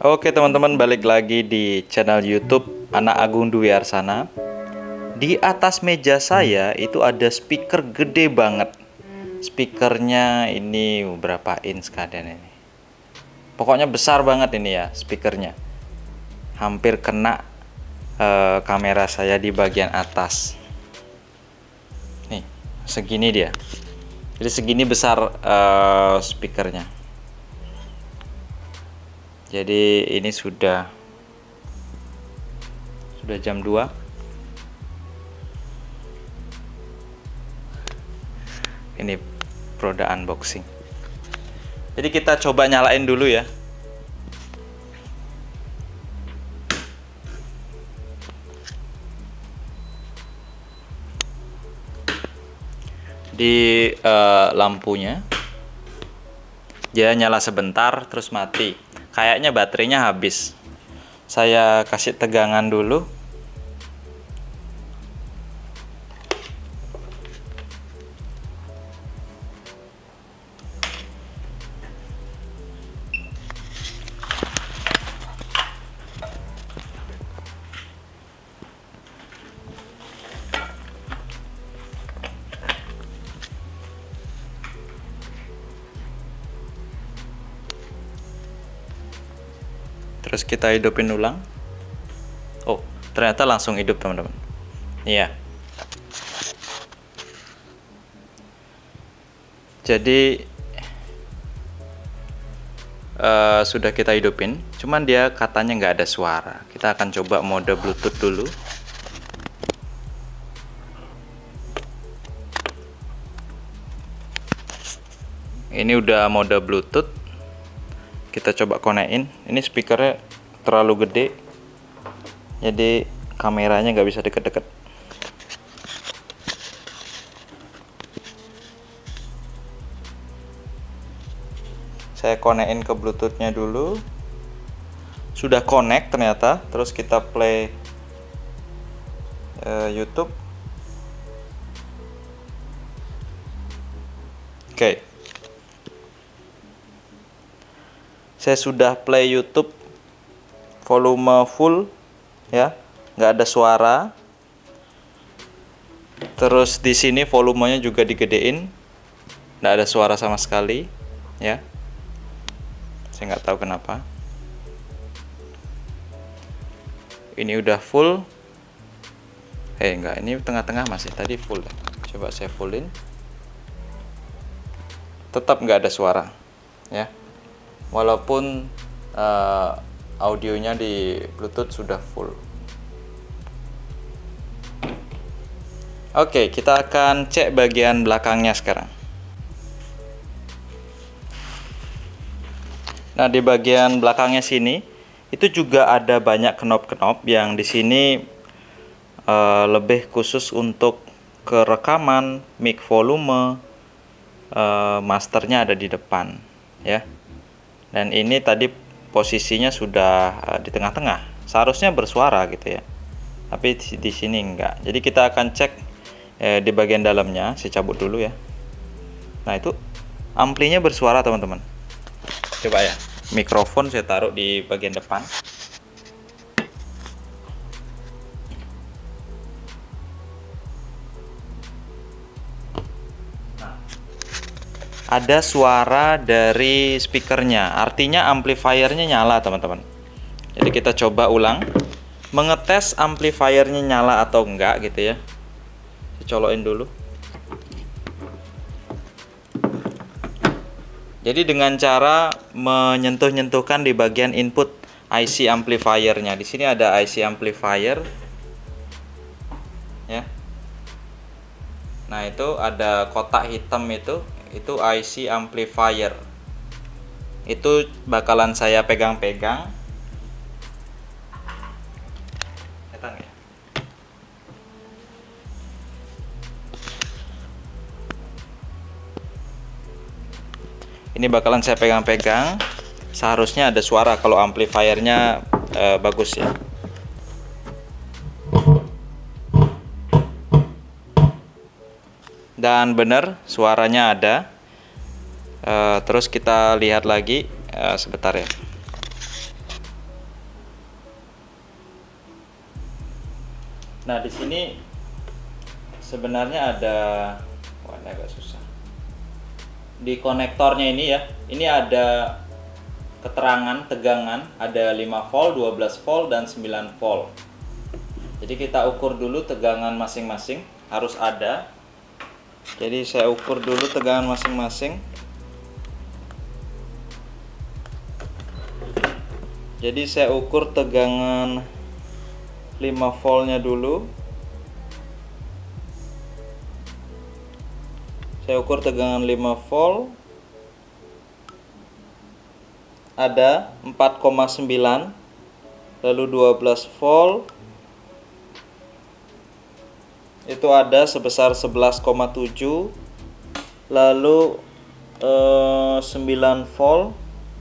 Oke teman-teman, balik lagi di channel YouTube Anak Agung Dwi Arsana. Di atas meja saya itu ada speaker gede banget. Speakernya ini berapa inch keadaan ini? Pokoknya besar banget ini ya speakernya. Hampir kena kamera saya di bagian atas. Nih, segini dia. Jadi segini besar speakernya. Jadi ini sudah jam 2. Ini produk unboxing. Jadi kita coba nyalain dulu ya. Di lampunya dia nyala sebentar terus mati. Kayaknya baterainya habis. Saya kasih tegangan dulu. Terus kita hidupin ulang. Oh, ternyata langsung hidup teman-teman. Iya. Jadi sudah kita hidupin, cuman dia katanya nggak ada suara. Kita akan coba mode Bluetooth dulu. Ini udah mode Bluetooth. Kita coba konekin. Ini speakernya terlalu gede, jadi kameranya nggak bisa deket-deket. Saya konekin ke Bluetoothnya dulu. Sudah connect ternyata. Terus kita play YouTube. Oke. Saya sudah play YouTube volume full ya, nggak ada suara. Terus di sini volumenya juga digedein, nggak ada suara sama sekali ya. Saya nggak tahu kenapa. Ini udah full. Enggak, ini tengah-tengah masih, tadi full. Coba saya fullin. Tetap nggak ada suara ya. Walaupun audionya di Bluetooth sudah full. Oke, kita akan cek bagian belakangnya sekarang. Nah, di bagian belakangnya sini itu juga ada banyak knob-knob yang di sini lebih khusus untuk kerekaman, mic volume, masternya ada di depan ya. Dan ini tadi posisinya sudah di tengah-tengah. Seharusnya bersuara gitu ya. Tapi di sini enggak. Jadi kita akan cek di bagian dalamnya. Saya cabut dulu ya. Nah, itu amplinya bersuara teman-teman. Coba ya. Mikrofon saya taruh di bagian depan. Ada suara dari speakernya, artinya amplifiernya nyala teman-teman. Jadi kita coba ulang, mengetes amplifiernya nyala atau enggak gitu ya. Saya colokin dulu. Jadi dengan cara menyentuh-nyentuhkan di bagian input IC amplifiernya. Di sini ada IC amplifier ya. Nah, itu ada kotak hitam itu IC amplifier. Itu bakalan saya pegang-pegang. Ini bakalan saya pegang-pegang. Seharusnya ada suara kalau amplifiernya bagus ya. Dan benar suaranya ada. Terus kita lihat lagi sebentar ya. Nah, di sini sebenarnya ada, wah ini agak susah. Di konektornya ini ya, ini ada keterangan tegangan, ada 5 volt, 12 volt, dan 9 volt. Jadi kita ukur dulu tegangan masing-masing, harus ada. Jadi saya ukur dulu tegangan masing-masing. Jadi saya ukur tegangan 5 voltnya dulu. Saya ukur tegangan 5 volt. Ada 4,9. Lalu 12 volt itu ada sebesar 11,7. Lalu 9 volt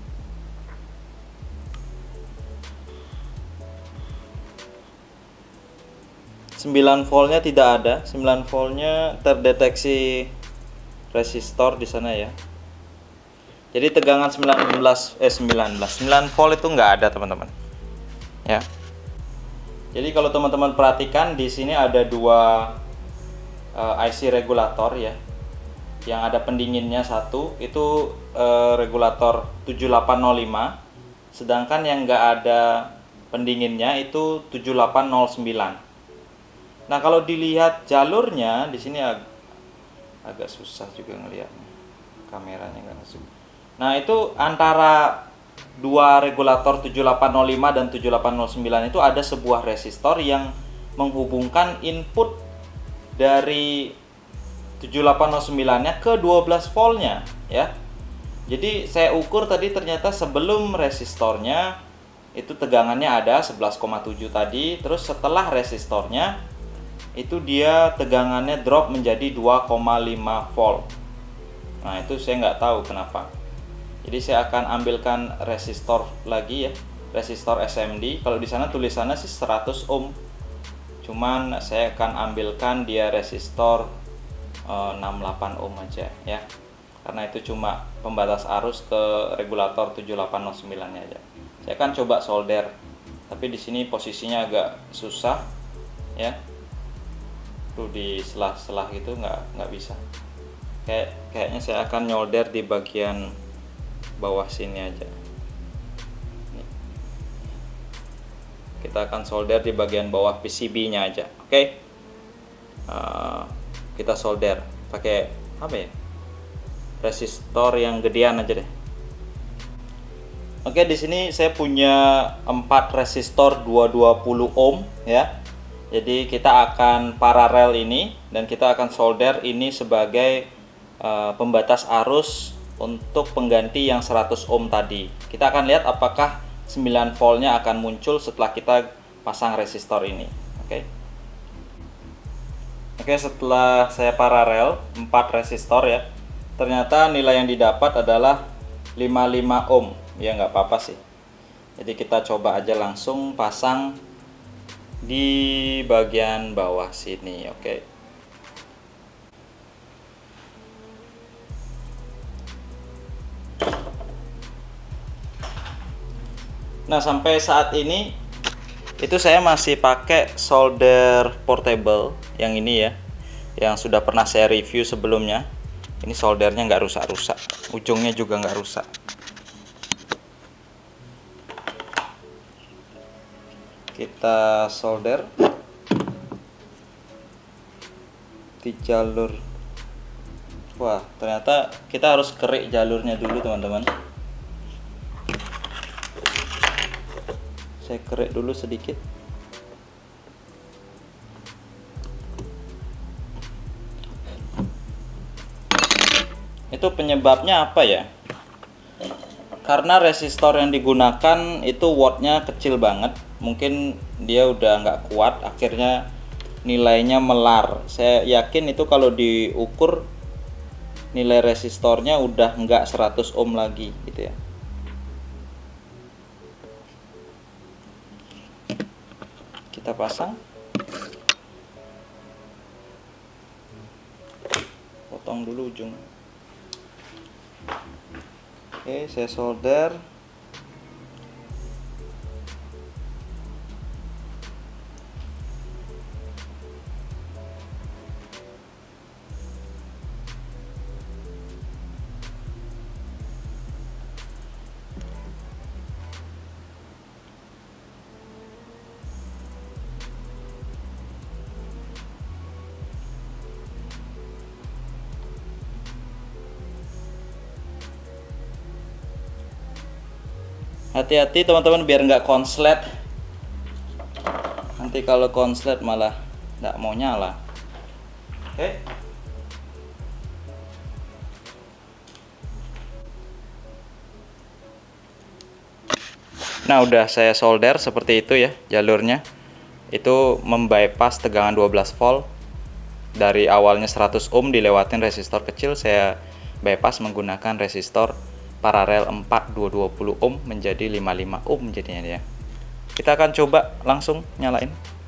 voltnya tidak ada. 9 voltnya terdeteksi resistor di sana ya. Jadi tegangan 9 volt itu nggak ada, teman-teman. Ya. Jadi kalau teman-teman perhatikan di sini ada dua IC regulator ya. Yang ada pendinginnya satu itu regulator 7805. Sedangkan yang nggak ada pendinginnya itu 7809. Nah, kalau dilihat jalurnya di sini agak susah juga ngelihatnya. Kameranya nggak masuk. Nah, itu antara dua regulator 7805 dan 7809 itu ada sebuah resistor yang menghubungkan input dari 7809-nya ke 12 voltnya ya. Jadi saya ukur tadi ternyata sebelum resistornya itu tegangannya ada 11,7 tadi, terus setelah resistornya itu dia tegangannya drop menjadi 2,5 volt. Nah, itu saya nggak tahu kenapa. Jadi saya akan ambilkan resistor lagi ya, resistor SMD. Kalau di sana tulisannya sih 100 ohm. Cuman saya akan ambilkan dia resistor 68 ohm aja ya. Karena itu cuma pembatas arus ke regulator 7809-nya aja. Saya akan coba solder. Tapi di sini posisinya agak susah ya. Tuh di selah-selah gitu nggak bisa. Kayaknya saya akan nyolder di bagian bawah sini aja. Kita akan solder di bagian bawah PCB-nya aja. Oke. Kita solder pakai apa ya? Resistor yang gedean aja deh. Oke, di sini saya punya 4 resistor 220 ohm ya. Jadi kita akan paralel ini dan kita akan solder ini sebagai pembatas arus untuk pengganti yang 100 ohm tadi. Kita akan lihat apakah 9 voltnya akan muncul setelah kita pasang resistor ini. Oke, setelah saya paralel 4 resistor ya, ternyata nilai yang didapat adalah 55 ohm. Ya nggak apa-apa sih. Jadi kita coba aja langsung pasang di bagian bawah sini. Oke. Nah, sampai saat ini itu saya masih pakai solder portable yang ini ya, yang sudah pernah saya review sebelumnya. Ini soldernya nggak rusak-rusak, ujungnya juga nggak rusak. Kita solder di jalur. Wah, ternyata kita harus kerik jalurnya dulu, teman-teman. Saya kerik dulu sedikit. Itu penyebabnya apa ya? Karena resistor yang digunakan itu wattnya kecil banget. Mungkin dia udah nggak kuat, akhirnya nilainya melar. Saya yakin itu kalau diukur nilai resistornya udah nggak 100 ohm lagi gitu ya. Kita pasang, potong dulu ujung. Oke, saya solder. Hati-hati teman-teman biar nggak konslet. Nanti kalau konslet malah nggak mau nyala. Oke. Nah, udah saya solder seperti itu ya jalurnya. Itu membypass tegangan 12 volt. Dari awalnya 100 ohm dilewatin resistor kecil, saya bypass menggunakan resistor paralel 4220 ohm menjadi 55 ohm jadinya ya. Kita akan coba langsung nyalain.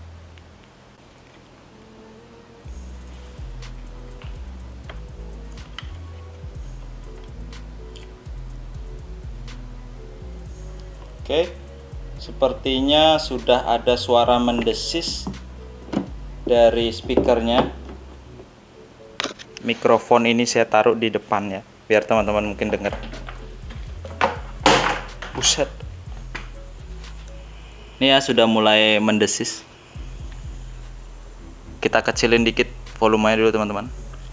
Oke, sepertinya sudah ada suara mendesis dari speakernya. Mikrofon ini saya taruh di depan ya, biar teman-teman mungkin dengar. Buset. Ini ya sudah mulai mendesis. Kita kecilin dikit volumenya dulu teman-teman.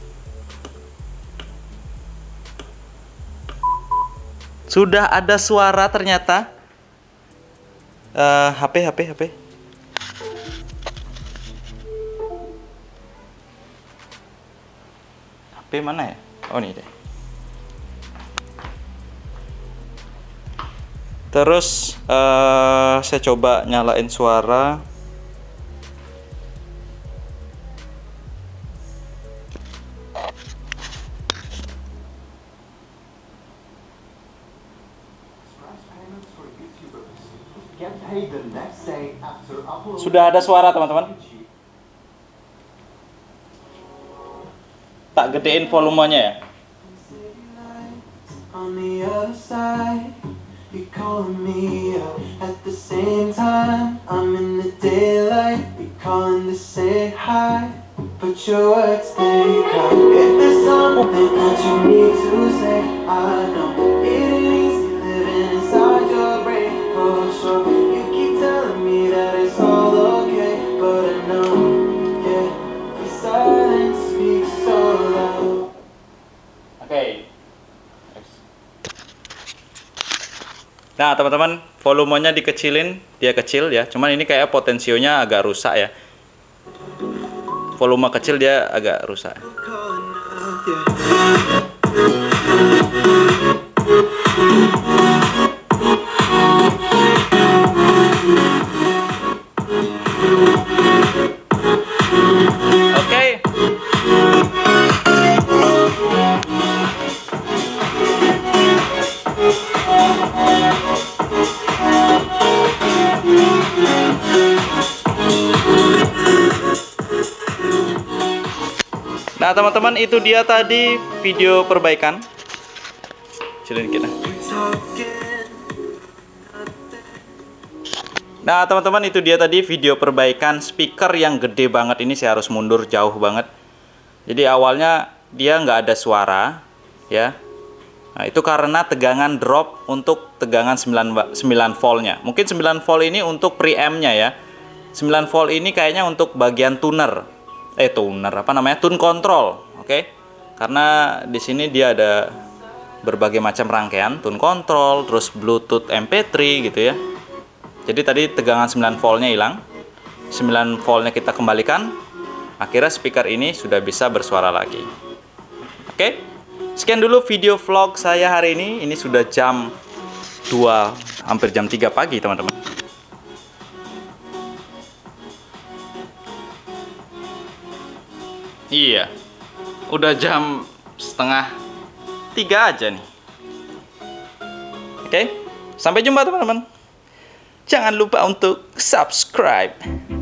Sudah ada suara ternyata. HP. HP mana ya? Oh, ini deh. Terus saya coba nyalain suara. Sudah ada suara teman-teman. Tak gedein volumenya ya. You're calling me up at the same time. I'm in the daylight. You're calling to say hi, but your words they cry. If there's something that you need to say, I know it ain't easy living inside your brain for sure. You keep telling me that it's all okay, but I know, yeah, your silence speaks so loud. Oke. Nah teman-teman, volumenya dikecilin, dia kecil ya. Cuman ini kayak potensionya agak rusak ya. Volume kecil dia agak rusak. Oke. Nah teman-teman, itu dia tadi video perbaikan. Cilin kita. Nah teman-teman, itu dia tadi video perbaikan speaker yang gede banget ini. Saya harus mundur jauh banget. Jadi awalnya dia nggak ada suara ya. Nah itu karena tegangan drop untuk tegangan 9 voltnya. Mungkin 9 volt ini untuk preamp-nya ya. 9 volt ini kayaknya untuk bagian tuner. Tune control, oke? Karena di sini dia ada berbagai macam rangkaian tune control, terus Bluetooth MP3 gitu ya. Jadi tadi tegangan 9 voltnya hilang, 9 voltnya kita kembalikan, akhirnya speaker ini sudah bisa bersuara lagi. Oke, sekian dulu video vlog saya hari ini. Ini sudah jam 2, hampir jam 3 pagi teman-teman. Iya, udah jam 2:30 aja nih. Oke, sampai jumpa teman-teman. Jangan lupa untuk subscribe.